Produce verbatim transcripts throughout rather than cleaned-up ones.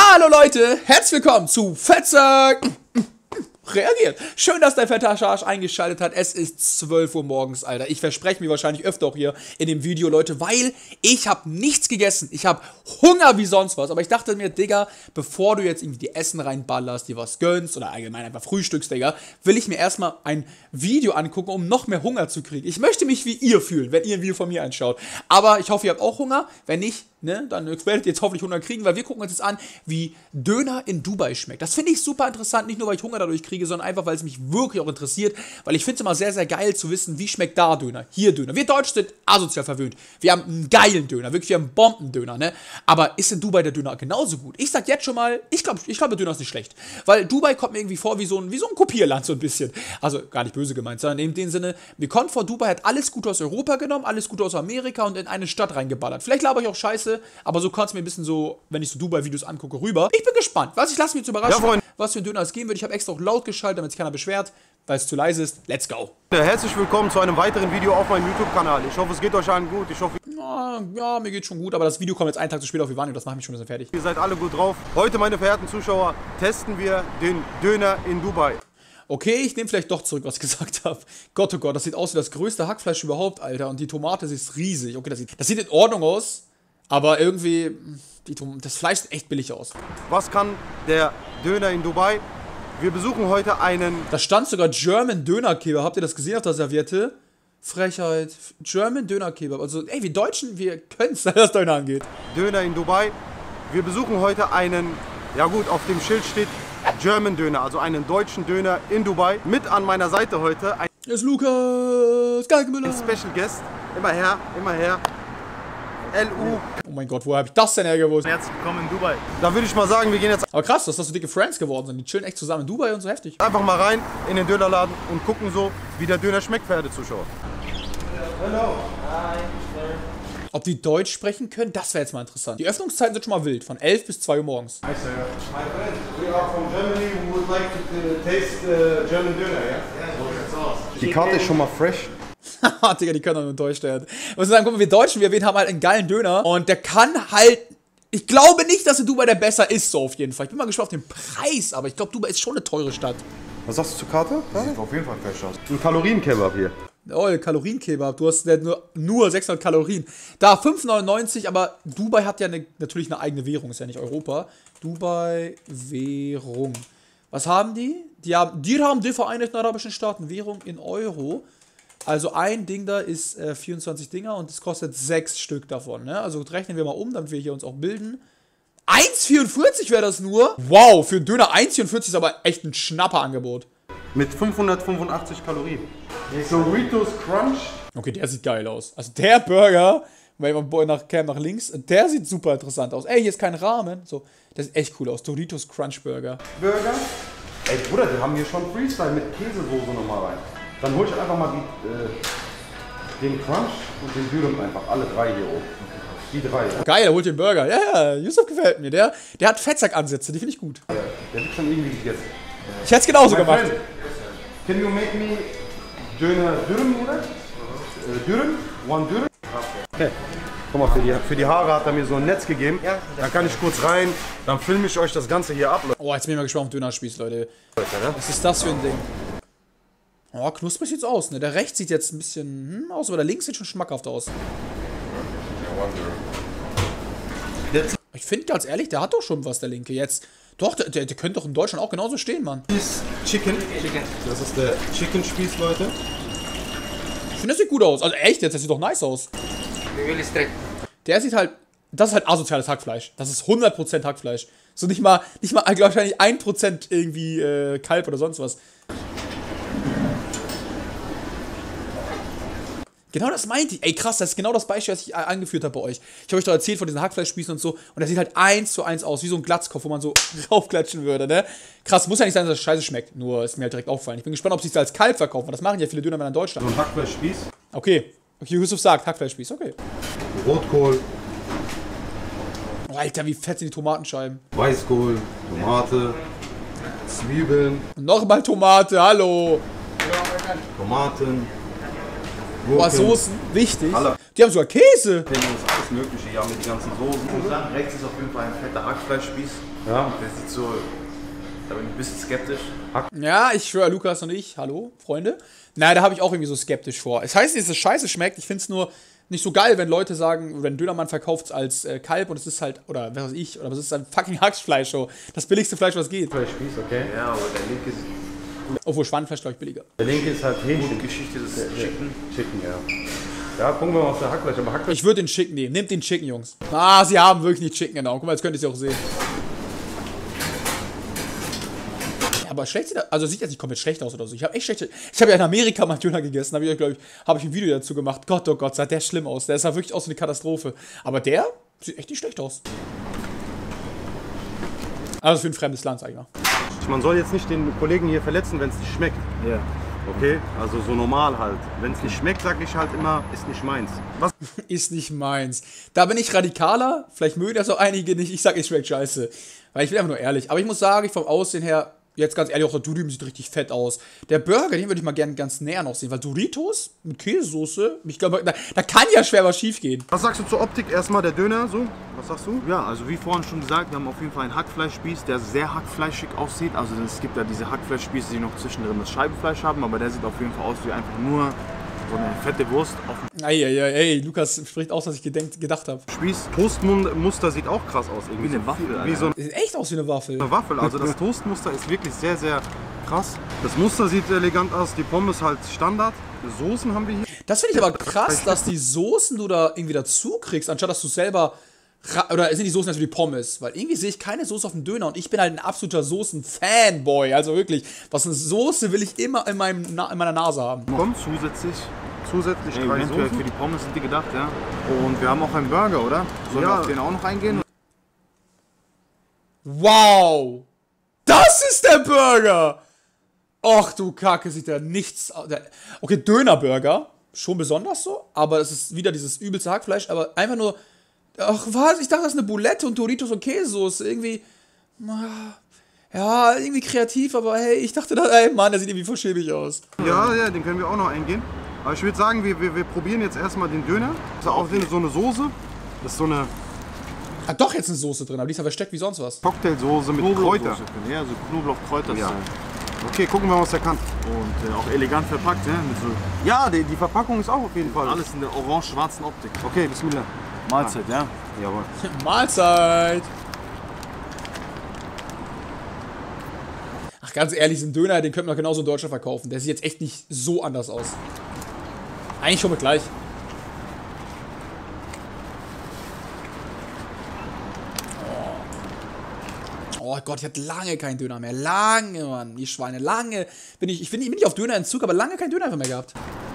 Hallo Leute, herzlich willkommen zu Fettsack reagiert. Schön, dass der Fetter Schorsch eingeschaltet hat. Es ist zwölf Uhr morgens, Alter. Ich verspreche mir wahrscheinlich öfter auch hier in dem Video, Leute, weil ich habe nichts gegessen. Ich habe Hunger wie sonst was. Aber ich dachte mir, Digga, bevor du jetzt irgendwie die Essen reinballerst, dir was gönnst oder allgemein einfach frühstückst, Digga, will ich mir erstmal ein Video angucken, um noch mehr Hunger zu kriegen. Ich möchte mich wie ihr fühlen, wenn ihr ein Video von mir anschaut. Aber ich hoffe, ihr habt auch Hunger. Wenn nicht, ne, dann werdet ihr jetzt hoffentlich Hunger kriegen, weil wir gucken uns jetzt an, wie Döner in Dubai schmeckt. Das finde ich super interessant, nicht nur, weil ich Hunger dadurch kriege, sondern einfach, weil es mich wirklich auch interessiert, weil ich finde es immer sehr, sehr geil zu wissen, wie schmeckt da Döner, hier Döner. Wir Deutschen sind asozial verwöhnt. Wir haben einen geilen Döner, wirklich, wir haben einen Bombendöner, ne? Aber ist in Dubai der Döner genauso gut? Ich sag jetzt schon mal, ich glaube, ich glaub, der Döner ist nicht schlecht. Weil Dubai kommt mir irgendwie vor wie so ein, wie so ein Kopierland, so ein bisschen. Also, gar nicht böse gemeint, sondern in dem Sinne, mir kommt vor, Dubai hat alles Gute aus Europa genommen, alles Gute aus Amerika und in eine Stadt reingeballert. Vielleicht laber ich auch scheiße, aber so kommt es mir ein bisschen so, wenn ich so Dubai-Videos angucke, rüber. Ich bin gespannt. Was, ich lasse mich jetzt überraschen, ja, was für ein Döner es geben wird. Ich habe extra auch laut geschaltet, damit sich keiner beschwert, weil es zu leise ist. Let's go. Herzlich willkommen zu einem weiteren Video auf meinem YouTube-Kanal. Ich hoffe, es geht euch allen gut. Ich hoffe, ja, ja, mir geht schon gut, aber das Video kommt jetzt einen Tag zu spät auf Ivani und das macht mich schon ein bisschen fertig. ihr seid alle gut drauf. Heute, meine verehrten Zuschauer, testen wir den Döner in Dubai. Okay, ich nehme vielleicht doch zurück, was ich gesagt habe. Gott, oh Gott, das sieht aus wie das größte Hackfleisch überhaupt, Alter. Und die Tomate ist riesig. Okay, das sieht, das sieht in Ordnung aus, aber irgendwie, die, das Fleisch sieht echt billig aus. Was kann der Döner in Dubai? Wir besuchen heute einen... Da stand sogar German Döner Kebab. Habt ihr das gesehen auf der Serviette? Frechheit. German Döner Kebab. Also, ey, wir Deutschen, wir können es, was das Döner angeht. Döner in Dubai. Wir besuchen heute einen, ja gut, auf dem Schild steht German Döner, also einen deutschen Döner in Dubai. Mit an meiner Seite heute ein... Hier ist Lukas Galgenmüller. Special Guest. Immer her, immer her. L U. Oh mein Gott, woher habe ich das denn hergewusst? Herzlich willkommen in Dubai. Da würde ich mal sagen, wir gehen jetzt Aber krass, dass das so dicke Friends geworden sind. Die chillen echt zusammen in Dubai und so heftig. einfach mal rein in den Dönerladen und gucken so, wie der Döner schmeckt, verehrte Zuschauer. Hello. Hi. Ob die Deutsch sprechen können, das wäre jetzt mal interessant. Die Öffnungszeiten sind schon mal wild, von elf bis zwei Uhr morgens. Hi sir. My friend, we are from Germany. We would like to uh, taste uh, German Döner, yeah? Yeah, so aus. Die Karte ist schon mal fresh. Haha, Digga, die können doch nur Deutsch werden. Ich muss sagen, guck mal, wir Deutschen, wir haben halt einen geilen Döner. Und der kann halt... Ich glaube nicht, dass in Dubai der besser ist, so auf jeden Fall. Ich bin mal gespannt auf den Preis, aber ich glaube, Dubai ist schon eine teure Stadt. Was sagst du zur Karte? Ja? Sieht auf jeden Fall fresh aus. Ein Kalorienkebab hier. Oh, Kalorienkebab. Du hast nur, nur sechshundert Kalorien. Da fünf neunundneunzig, aber Dubai hat ja eine, natürlich eine eigene Währung, ist ja nicht Europa. Dubai Währung. Was haben die? Die haben Dirham der Vereinigten Arabischen Staaten, Währung in Euro. Also ein Ding da ist äh, vierundzwanzig Dinger und es kostet sechs Stück davon. Ne? Also rechnen wir mal um, damit wir hier uns auch bilden. eins vierundvierzig wäre das nur. Wow, für einen Döner eins vierundvierzig ist aber echt ein Schnapperangebot. Mit fünfhundertfünfundachtzig Kalorien. Doritos Crunch. Okay, der sieht geil aus. Also der Burger, wenn man nach, nach links, der sieht super interessant aus. Ey, hier ist kein Rahmen. So, das sieht echt cool aus. Doritos Crunch Burger. Burger. Ey Bruder, die haben hier schon Freestyle mit Käsesoße nochmal rein. Dann hol ich einfach mal die, äh, den Crunch und den Dürüm einfach. Alle drei hier oben. Die drei. Ja. Geil, er holt den Burger. Ja, ja, Yusuf gefällt mir. Der, der hat Fettsack-Ansätze, die finde ich gut. Ja, der wird schon irgendwie gegessen. Ich hätte es genauso My gemacht. Friend, can you make me Döner Dürüm, oder? Äh, Dürüm? One Dürüm? Okay. Guck mal, für die, für die Haare hat er mir so ein Netz gegeben. Ja. Da kann ich kurz rein, dann filme ich euch das Ganze hier ab. Oh, jetzt bin ich mal gespannt auf Dönerspieß, Leute. Was ist das für ein Ding? Oh, knusprig sieht's aus, ne? Der rechts sieht jetzt ein bisschen hm, aus, aber der links sieht schon schmackhaft aus. Ich finde ganz ehrlich, der hat doch schon was, der linke jetzt. Doch, der, der, der könnte doch in Deutschland auch genauso stehen, Mann. Das ist Chicken. Chicken. Das ist der Chicken Spieß, Leute. Ich finde, das sieht gut aus. Also echt, jetzt, das sieht doch nice aus. Der sieht halt, das ist halt asoziales Hackfleisch. Das ist hundert Prozent Hackfleisch. So nicht mal, nicht mal, glaube ich, ein Prozent irgendwie äh, Kalb oder sonst was. Genau das meinte ich. Ey, krass, das ist genau das Beispiel, was ich angeführt habe bei euch. Ich habe euch doch erzählt von diesen Hackfleischspießen und so. Und das sieht halt eins zu eins aus, wie so ein Glatzkopf, wo man so raufklatschen würde, ne? Krass, muss ja nicht sein, dass das scheiße schmeckt. Nur ist mir halt direkt aufgefallen. Ich bin gespannt, ob sie es als Kalb verkaufen. Das machen ja viele Dönermänner in Deutschland. So ein Hackfleischspieß. Okay. Okay, Yusuf sagt, Hackfleischspieß, okay. Rotkohl. Oh, Alter, wie fett sind die Tomatenscheiben. Weißkohl, Tomate, Zwiebeln. Und nochmal Tomate, hallo. Tomaten. Boah, Soßen, wichtig. Die haben sogar Käse. Das ist alles Mögliche, ja, mit den ganzen Soßen. Ich muss sagen, rechts ist auf jeden Fall ein fetter Hackfleischspieß. Ja. Der sieht so, da bin ich ein bisschen skeptisch. Ja, ich schwöre, Lukas und ich, hallo, Freunde. Nein, da habe ich auch irgendwie so skeptisch vor. Es heißt nicht, dass es scheiße schmeckt. Ich finde es nur nicht so geil, wenn Leute sagen, wenn Dönermann verkauft es als äh, Kalb und es ist halt, oder was weiß ich, oder was ist ein fucking Hackfleisch, so. Das billigste Fleisch, was geht. Fleischspieß, okay. Ja, aber der linke ist Obwohl Schweinefleisch, glaube ich, billiger. Der linke ist halt Hähnchen. gute Geschichte des Chicken. Chicken, ja. Ja, gucken wir mal auf der Hackfleisch. Aber Hackfleisch. Ich würde den Chicken nehmen. Nehmt den Chicken, Jungs. Ah, sie haben wirklich nicht Chicken, genau. Guck mal, jetzt könnt ihr es ja auch sehen. Ja, aber schlecht sieht das, also sieht jetzt nicht komplett schlecht aus oder so. Ich habe echt schlechte. Ich habe ja in Amerika mal Döner gegessen. Da habe ich, glaube ich, habe ich ein Video dazu gemacht. Gott, oh Gott, sah der schlimm aus. Der sah wirklich aus wie eine Katastrophe. Aber der sieht echt nicht schlecht aus. Also für ein fremdes Land, sag ich mal. Man soll jetzt nicht den Kollegen hier verletzen, wenn es nicht schmeckt. Ja. Okay? Also so normal halt. Wenn es nicht schmeckt, sage ich halt immer, ist nicht meins. Was? Ist nicht meins. Da bin ich radikaler. Vielleicht mögen das auch einige nicht. Ich sage, es schmeckt scheiße. Weil ich bin einfach nur ehrlich. Aber ich muss sagen, vom Aussehen her, jetzt ganz ehrlich, auch der Dürüm sieht richtig fett aus. Der Burger, den würde ich mal gerne ganz näher noch sehen. Weil Doritos mit Käsesoße, ich glaube, da, da kann ja schwer was schief gehen. Was sagst du zur Optik? Erstmal der Döner, so? Was sagst du? Ja, also wie vorhin schon gesagt, wir haben auf jeden Fall einen Hackfleischspieß, der sehr hackfleischig aussieht. Also es gibt ja diese Hackfleischspieße, die noch zwischendrin das Scheibenfleisch haben, aber der sieht auf jeden Fall aus wie einfach nur so eine fette Wurst auf dem Eieiei, ey, Lukas spricht aus, was ich gedenkt, gedacht habe. Spieß. Toastmuster sieht auch krass aus. Irgendwie Wie eine so Waffel, viel- Alter. Wie so Sieht echt aus wie eine Waffel. eine Waffel. Also das Toastmuster ist wirklich sehr, sehr krass. Das Muster sieht elegant aus. Die Pommes halt Standard. Soßen haben wir hier. Das finde ich aber krass, dass die Soßen du da irgendwie dazu kriegst, anstatt dass du selber. ra- Oder sind die Soßen also die Pommes? Weil irgendwie sehe ich keine Soße auf dem Döner und ich bin halt ein absoluter Soßen-Fanboy. Also wirklich, was eine Soße will ich immer in, meinem Na in meiner Nase haben. Kommt zusätzlich, zusätzlich Ja, drei eventuell für Soßen. die Pommes sind die gedacht, ja. Und wir haben auch einen Burger, oder? Sollen Ja. wir auf den auch noch eingehen? Wow! Das ist der Burger! Och du Kacke, sieht der nichts aus. Der- Okay, Dönerburger, schon besonders so, aber es ist wieder dieses übelste Hackfleisch, aber einfach nur. Ach was, ich dachte, das ist eine Boulette und Doritos und Käsesoße. Irgendwie. ah, Ja, irgendwie kreativ, aber hey, ich dachte, da, ey Mann, der sieht irgendwie voll schäbig aus. Ja, ja, den können wir auch noch eingehen. Aber ich würde sagen, wir, wir, wir probieren jetzt erstmal den Döner. Das ist auch so eine Soße. Das ist so eine Hat doch jetzt eine Soße drin, aber die ist ja versteckt wie sonst was. Cocktailsoße mit Kräuter. Knoblauchsoße können, ja, so Knoblauchkräuter. Ja. sein. Okay, gucken wir mal, was er kann. Und äh, auch elegant verpackt, ja, mit so Ja, die, die Verpackung ist auch auf jeden Fall. alles in der orange-schwarzen Optik. Okay, Bismillah. Mahlzeit, ja. Jawohl. Mahlzeit! Ach, ganz ehrlich, diesen Döner, den könnte man genauso in Deutschland verkaufen. Der sieht jetzt echt nicht so anders aus. Eigentlich schon mit gleich. Oh. Oh Gott, ich hatte lange keinen Döner mehr. Lange, Mann. Die Schweine, lange. Bin ich, ich bin nicht, bin nicht auf Dönerentzug, aber lange keinen Döner einfach mehr gehabt.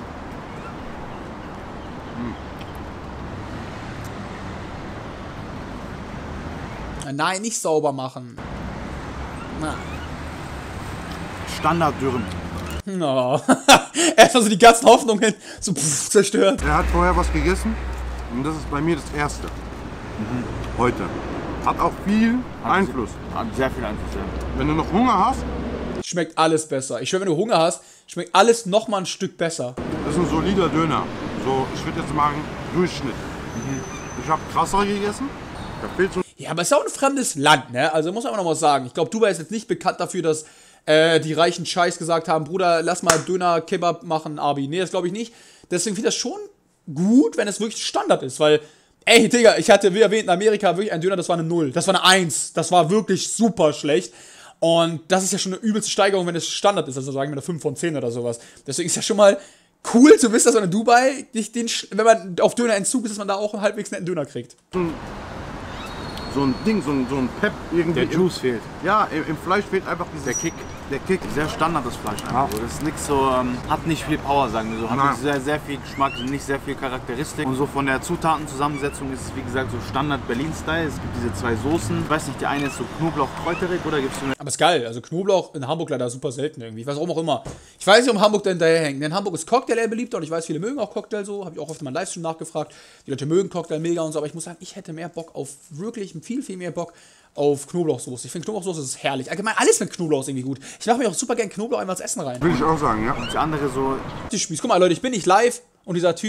Nein, nicht sauber machen. Na. Standard-Dürren. No. Erstmal so die ganzen Hoffnungen so pff, zerstört. Er hat vorher was gegessen und das ist bei mir das erste. Heute. Hat auch viel Einfluss. Hat sehr viel Einfluss, ja. Wenn du noch Hunger hast, Schmeckt alles besser. Ich schwöre, wenn du Hunger hast, schmeckt alles noch mal ein Stück besser. das ist ein solider Döner. So, ich würde jetzt sagen, Durchschnitt. Ich habe krasser gegessen. Da fehlt so Ja, aber es ist ja auch ein fremdes Land, ne? Also muss man auch noch mal sagen. Ich glaube, Dubai ist jetzt nicht bekannt dafür, dass äh, die reichen Scheiß gesagt haben, Bruder, lass mal Döner, Kebab machen, Abi. Nee, das glaube ich nicht. Deswegen finde ich das schon gut, wenn es wirklich Standard ist, weil, ey, Digga, ich hatte, wie erwähnt, in Amerika wirklich einen Döner, das war eine Null. Das war eine Eins. Das war wirklich super schlecht. Und das ist ja schon eine übelste Steigerung, wenn es Standard ist. Also sagen wir eine fünf von zehn oder sowas. Deswegen ist ja schon mal cool zu wissen, dass man in Dubai nicht den, Sch- wenn man auf Dönerentzug ist, dass man da auch einen halbwegs netten Döner kriegt. so ein Ding, so ein, so ein Pep irgendwie. Der im- Juice fehlt. Ja, im, im Fleisch fehlt einfach dieses, Der Kick. Der Kick. Sehr Standard das Fleisch Ja. einfach. So. Das ist nichts so, ähm, hat nicht viel Power, sagen wir so. Hat Nein. nicht sehr, sehr viel Geschmack, nicht sehr viel Charakteristik. Und so von der Zutatenzusammensetzung ist es wie gesagt so Standard Berlin-Style. Es gibt diese zwei Soßen. Ich weiß nicht, die eine ist so Knoblauch-Kräuterig oder gibt es so eine. Aber ist geil. Also Knoblauch in Hamburg leider super selten irgendwie. Ich weiß warum auch immer. Ich weiß nicht, warum Hamburg da hinterherhängt. Denn Hamburg ist Cocktail eher beliebt und ich weiß, viele mögen auch Cocktail so. Habe ich auch oft in meinem Livestream nachgefragt. Die Leute mögen Cocktail mega und so. Aber ich muss sagen, ich hätte mehr Bock auf, wirklich viel, viel mehr Bock auf Knoblauchsoße. Ich finde Knoblauchsoße ist herrlich. Allgemein alles mit Knoblauch ist irgendwie gut. Ich mache mir auch super gern Knoblauch einmal ins Essen rein. Will ich auch sagen, ja. Die andere so. Die Spieß. Guck mal, Leute, ich bin nicht live und dieser Typ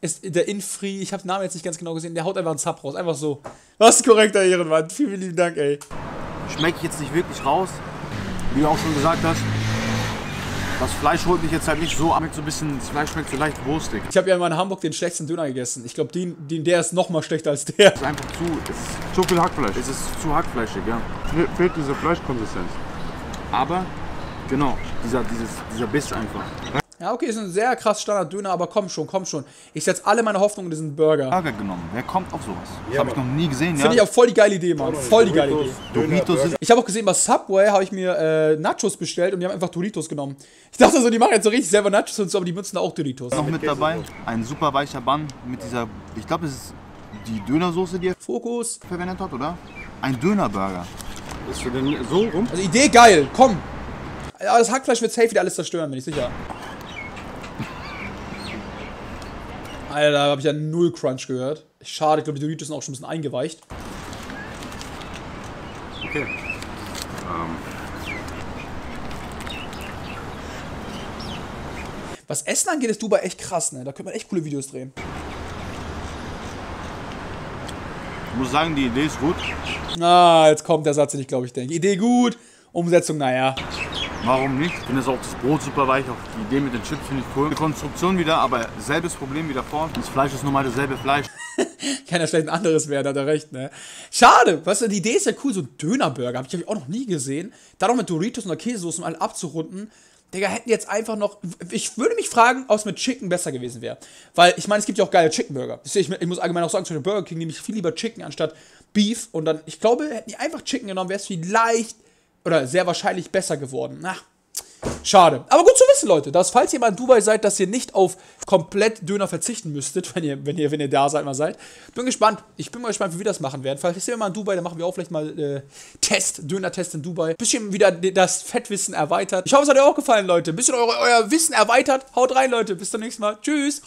ist der Infri, ich habe den Namen jetzt nicht ganz genau gesehen, der haut einfach einen Zap raus, einfach so. Was ist korrekter Ehrenmann, vielen, vielen lieben Dank, ey. Schmecke ich jetzt nicht wirklich raus, wie du auch schon gesagt hast. Das Fleisch holt mich jetzt halt nicht so an, so ein bisschen, das Fleisch schmeckt so leicht wurstig. Ich habe ja mal in Hamburg den schlechtesten Döner gegessen. Ich glaube, den, den, der ist noch mal schlechter als der. Es ist einfach zu, es ist, Zu viel Hackfleisch. es ist zu hackfleischig, ja. Fe- Fehlt diese Fleischkonsistenz. Aber, genau, dieser, dieses, dieser Biss einfach. Ja, okay, ist ein sehr krass Standard-Döner, aber komm schon, komm schon. Ich setze alle meine Hoffnung in diesen Burger. Burger genommen, wer kommt auf sowas? Das Ja, habe ich noch nie gesehen, ja. Finde ich auch voll die geile Idee, Mann. Voll die geile Idee. Doritos sind Ich habe auch gesehen, bei Subway habe ich mir äh, Nachos bestellt und die haben einfach Doritos genommen. Ich dachte so, die machen jetzt so richtig selber Nachos und so, aber die benutzen da auch Doritos. noch mit dabei. Ein super weicher Bun mit dieser, ich glaube, das ist die Dönersoße, die er Fokus. verwendet hat, oder? Ein Dönerburger. Ist für den so rum? Also Idee geil, komm. Aber das Hackfleisch wird safe wieder alles zerstören, bin ich sicher. Alter, da habe ich ja null Crunch gehört. Schade, ich glaube, die Doritos sind auch schon ein bisschen eingeweicht. Okay. Was Essen angeht, ist Dubai echt krass, ne? Da könnte man echt coole Videos drehen. Ich muss sagen, die Idee ist gut. Ah, jetzt kommt der Satz, den ich glaube ich denke. Idee gut, Umsetzung, naja. Warum nicht? Ich finde das auch das Brot super weich. Auch die Idee mit den Chips finde ich cool. Die Konstruktion wieder, aber selbes Problem wie davor. Das Fleisch ist nun mal dasselbe Fleisch. Kann ja vielleicht ein anderes werden, hat er recht, ne? Schade, weißt du, die Idee ist ja cool, so ein Dönerburger, hab ich, hab ich auch noch nie gesehen. Da noch mit Doritos und der Käsesoße, um alle abzurunden. Digga, hätten jetzt einfach noch. Ich würde mich fragen, ob es mit Chicken besser gewesen wäre. Weil, ich meine, es gibt ja auch geile Chicken-Burger. Ich, ich muss allgemein auch sagen, zu dem Burger King nehme ich viel lieber Chicken anstatt Beef. Und dann, ich glaube, hätten die einfach Chicken genommen, wäre es vielleicht oder sehr wahrscheinlich besser geworden. Ach, schade. Aber gut zu wissen, Leute, dass, falls ihr mal in Dubai seid, dass ihr nicht auf komplett Döner verzichten müsstet, wenn ihr, wenn ihr, wenn ihr da seid, mal seid. Bin gespannt. Ich bin mal gespannt, wie wir das machen werden. Falls ihr mal in Dubai, dann machen wir auch vielleicht mal äh, Test, Döner-Test in Dubai. Bisschen wieder das Fettwissen erweitert. Ich hoffe, es hat euch auch gefallen, Leute. Bisschen eure, euer Wissen erweitert. Haut rein, Leute. Bis zum nächsten Mal. Tschüss.